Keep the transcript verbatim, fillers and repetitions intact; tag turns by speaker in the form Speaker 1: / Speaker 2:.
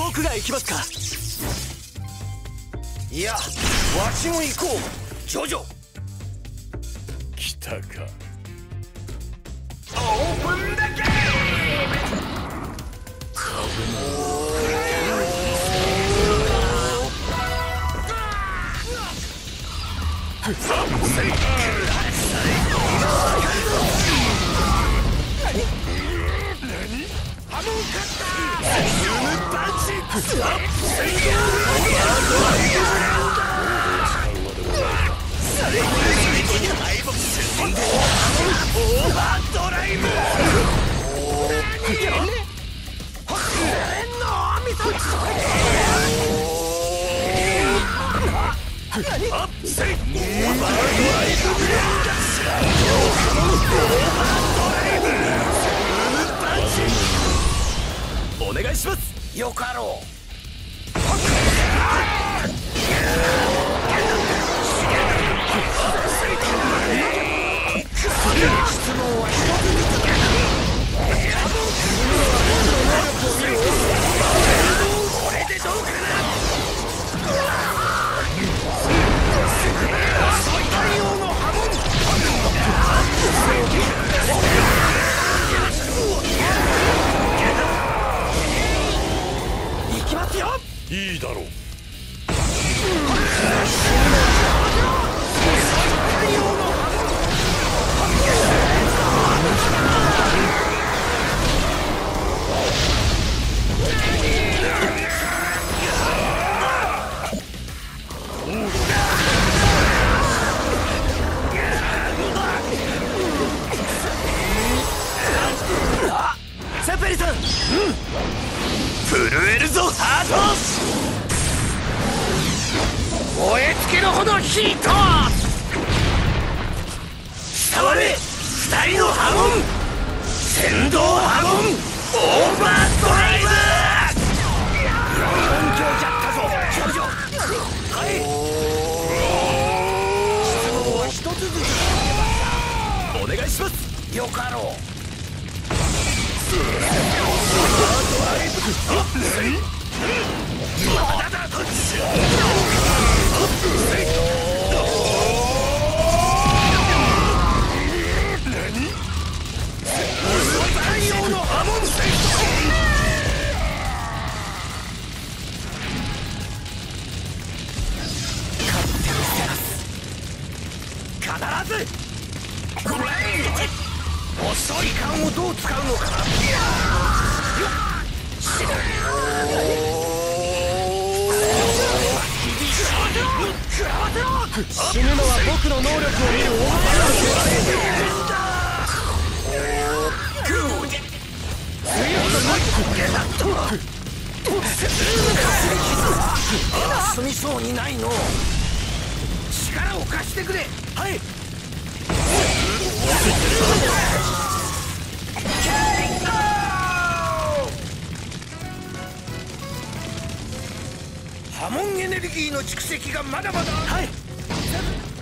Speaker 1: 僕が行きますか。
Speaker 2: いや、わしも行こう。ジョジョ
Speaker 3: 来たか。
Speaker 2: オープンだけ。
Speaker 1: お願いします。
Speaker 2: よかろう。これでどうかな。太陽の波紋。行きますよ。
Speaker 3: いいだろう。
Speaker 1: セペリさん、うん、
Speaker 2: 震えるぞハート。燃え尽きるほどヒート。伝われ二人の波紋。先導波紋オーバードライブ。本気をじゃったぞジョジョ。はい質問は一つずつ。
Speaker 1: お願いします。
Speaker 2: よかろう。必ず細い缶をどう使うのかな。
Speaker 1: 死ぬのは僕の能力を見るお前
Speaker 2: だ。済みそうにないの。力を貸してくれ。はい。波紋エネルギーの蓄積がまだまだ。はい。